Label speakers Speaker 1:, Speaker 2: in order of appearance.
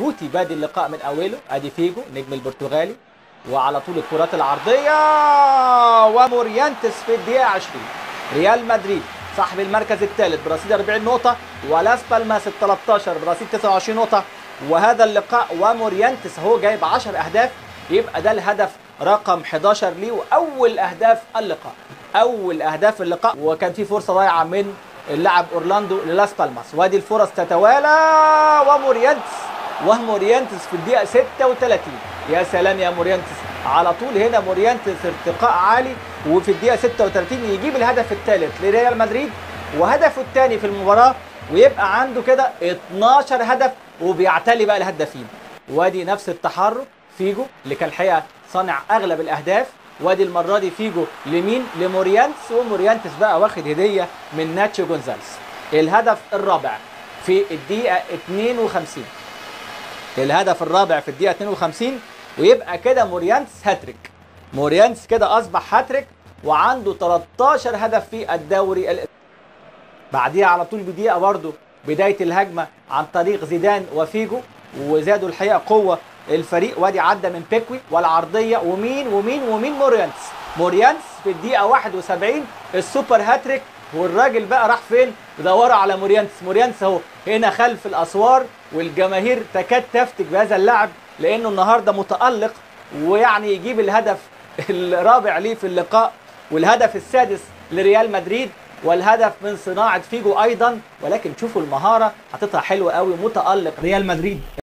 Speaker 1: جوتي بادي اللقاء من اوله. ادي فيجو نجم البرتغالي، وعلى طول الكرات العرضيه، ومورينتس في الدقيقه 20. ريال مدريد صاحب المركز الثالث برصيد 40 نقطه، ولاس بالماس ال 13 برصيد 29 نقطه. وهذا اللقاء ومورينتس هو جايب 10 اهداف، يبقى ده الهدف رقم 11 ليه، واول اهداف اللقاء، اول اهداف اللقاء. وكان في فرصه ضايعه من اللاعب اورلاندو للاس بالماس، وادي الفرص تتوالى، ومورينتس في الدقيقه 36. يا سلام يا مورينتس، على طول هنا مورينتس ارتقاء عالي، وفي الدقيقه 36 يجيب الهدف الثالث لريال مدريد وهدفه الثاني في المباراه، ويبقى عنده كده 12 هدف، وبيعتلي بقى الهدافين. وادي نفس التحرك فيجو اللي كان الحقيقه صانع اغلب الاهداف، وادي المره دي فيجو لمين؟ لمورينتس، ومورينتس بقى واخد هديه من ناتشو جونزاليز. الهدف الرابع في الدقيقه 52، الهدف الرابع في الدقيقه 52، ويبقى كده مورينتس هاتريك. مورينتس كده اصبح هاتريك وعنده 13 هدف في الدوري. بعديها على طول بدقيقه برضه بدايه الهجمه عن طريق زيدان وفيجو، وزادوا الحقيقه قوه الفريق. وادي عدى من بيكوي والعرضيه، ومين مورينتس في الدقيقه 71 السوبر هاتريك. والراجل بقى راح فين؟ بدوروا على مورينتس اهو هنا خلف الاسوار، والجماهير تكاد تفتك بهذا اللاعب لانه النهارده متالق، ويعني يجيب الهدف الرابع ليه في اللقاء، والهدف السادس لريال مدريد، والهدف من صناعه فيجو ايضا. ولكن شوفوا المهاره حاططها حلوه قوي، متالق ريال مدريد.